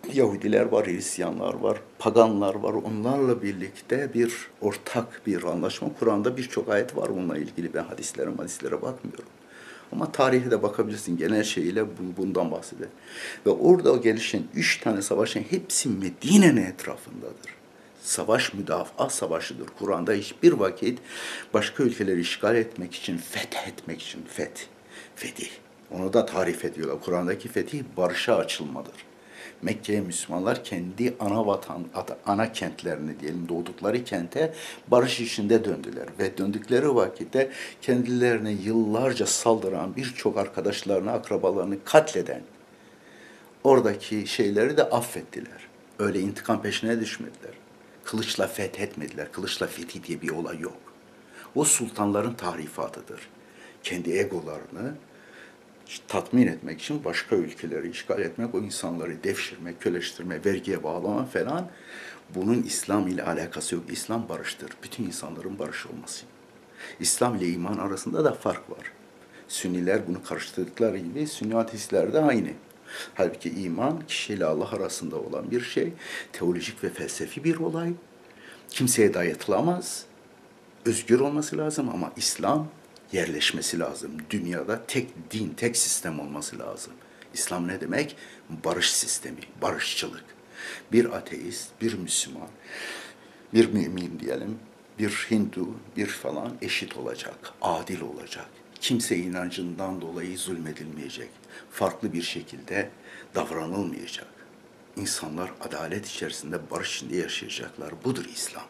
Yahudiler var, Hristiyanlar var, paganlar var. Onlarla birlikte bir ortak bir anlaşma. Kur'an'da birçok ayet var bununla ilgili. Ben hadislere bakmıyorum. Ama tarihe de bakabilirsin. Genel şeyiyle bundan bahseder. Ve orada gelişen 3 tane savaşın hepsi Medine'nin etrafındadır. Savaş müdafaa savaşıdır. Kur'an'da hiçbir vakit başka ülkeleri işgal etmek için, fethetmek için, fetih. Onu da tarif ediyorlar. Kur'an'daki fetih barışa açılmadır. Mekke'ye Müslümanlar kendi ana kentlerini diyelim doğdukları kente barış içinde döndüler. Ve döndükleri vakitte kendilerine yıllarca saldıran birçok arkadaşlarını, akrabalarını katleden oradaki şeyleri de affettiler. Öyle intikam peşine düşmediler. Kılıçla fethetmediler. Kılıçla fethi diye bir olay yok. O sultanların tarifatıdır. Kendi egolarını tatmin etmek için başka ülkeleri işgal etmek, o insanları devşirmek, köleştirmek, vergiye bağlama falan, bunun İslam ile alakası yok. İslam barıştır. Bütün insanların barış olması. İslam ile iman arasında da fark var. Sünniler bunu karıştırdıkları gibi Sünni ateistler de aynı. Halbuki iman kişiyle Allah arasında olan bir şey, teolojik ve felsefi bir olay. Kimseye dayatılamaz. Özgür olması lazım ama İslam yerleşmesi lazım. Dünyada tek din, tek sistem olması lazım. İslam ne demek? Barış sistemi, barışçılık. Bir ateist, bir Müslüman, bir mümin diyelim, bir Hindu, bir falan eşit olacak, adil olacak. Kimse inancından dolayı zulmedilmeyecek. Farklı bir şekilde davranılmayacak. İnsanlar adalet içerisinde, barış içinde yaşayacaklar. Budur İslam.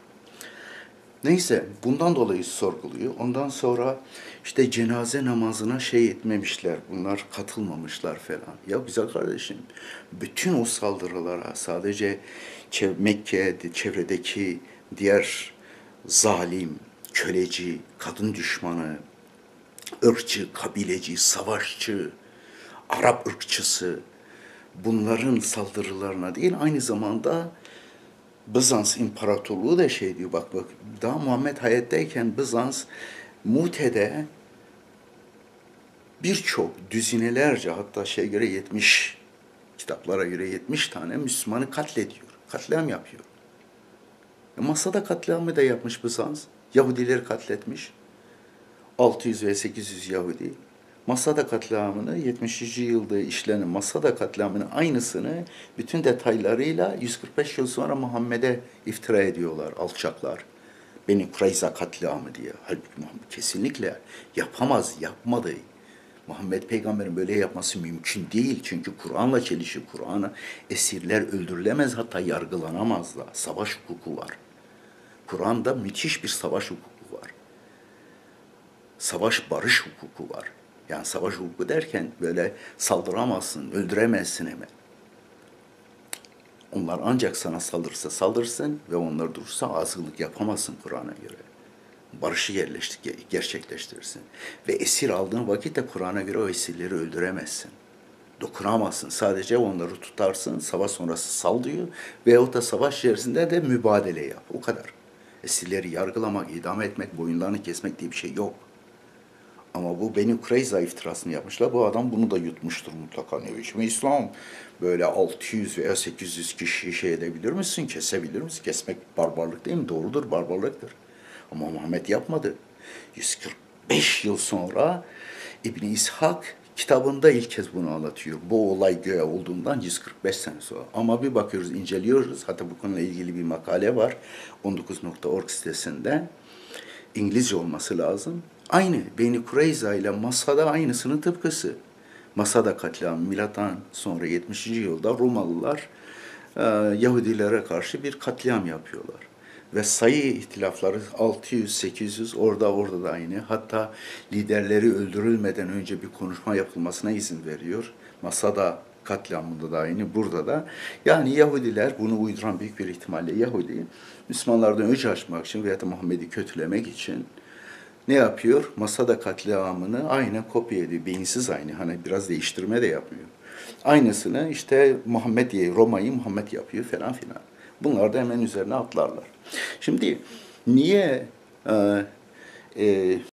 Neyse bundan dolayı sorguluyor. Ondan sonra işte cenaze namazına etmemişler. Bunlar katılmamışlar falan. Ya güzel kardeşim, bütün o saldırılara sadece Mekke, çevredeki diğer zalim, köleci, kadın düşmanı, ırkçı, kabileci, savaşçı, Arap ırkçısı, bunların saldırılarına değil, aynı zamanda Bizans İmparatorluğu da diyor, bak daha Muhammed hayattayken Bizans Mute'de birçok düzinelerce, hatta göre 70, kitaplara göre 70 tane Müslümanı katlediyor. Katliam yapıyor. Masada katliamı da yapmış Bizans. Yahudileri katletmiş. 600 ve 800 Yahudi. Masada katliamını, 70. yılda işlenen Masada katliamının aynısını bütün detaylarıyla 145 yıl sonra Muhammed'e iftira ediyorlar, alçaklar. Beni Kureyza katliamı diye. Halbuki Muhammed kesinlikle yapamaz, yapmadı. Muhammed Peygamber'in böyle yapması mümkün değil. Çünkü Kur'an'la çelişir. Kur'an'a esirler öldürülemez, hatta yargılanamaz da. Savaş hukuku var. Kur'an'da müthiş bir savaş hukuku var. Savaş barış hukuku var. Yani savaş hukuku derken böyle saldıramazsın, öldüremezsin hemen. Onlar ancak sana saldırırsa saldırsın ve onlar durursa azgınlık yapamazsın Kur'an'a göre. Barışı gerçekleştirirsin. Ve esir aldığın vakitte Kur'an'a göre o esirleri öldüremezsin. Dokunamazsın. Sadece onları tutarsın, savaş sonrası sal diyor. Veyahut da savaş içerisinde de mübadele yap. O kadar. Esirleri yargılamak, idam etmek, boyunlarını kesmek diye bir şey yok. Ama bu Beni Kureyza iftirasını yapmışlar. Bu adam bunu da yutmuştur mutlaka. Ne biçim İslam? Böyle 600 veya 800 kişi edebilir misin? Kesebilir misin? Kesmek barbarlık değil mi? Doğrudur, barbarlıktır. Ama Muhammed yapmadı. 145 yıl sonra İbni İshak kitabında ilk kez bunu anlatıyor. Bu olay göğe olduğundan 145 sene sonra. Ama bir bakıyoruz, inceliyoruz. Hatta bu konuyla ilgili bir makale var. 19.org sitesinde. İngilizce olması lazım. Aynı Beni Kureyza ile Masada aynısının tıpkısı. Masada katliamı milattan sonra 70. yılda Romalılar Yahudilere karşı bir katliam yapıyorlar. Ve sayı ihtilafları 600-800 orada da aynı. Hatta liderleri öldürülmeden önce bir konuşma yapılmasına izin veriyor. Masada katliamında da aynı, burada da. Yani Yahudiler, bunu uyduran büyük bir ihtimalle Yahudi, Müslümanlardan öç açmak için veya da Muhammed'i kötülemek için ne yapıyor? Masada katliamını aynen kopya ediyor. Beyinsiz aynı. Hani biraz değiştirme de yapmıyor. Aynısını işte Roma'yı Muhammed yapıyor falan filan. Bunlar da hemen üzerine atlarlar. Şimdi niye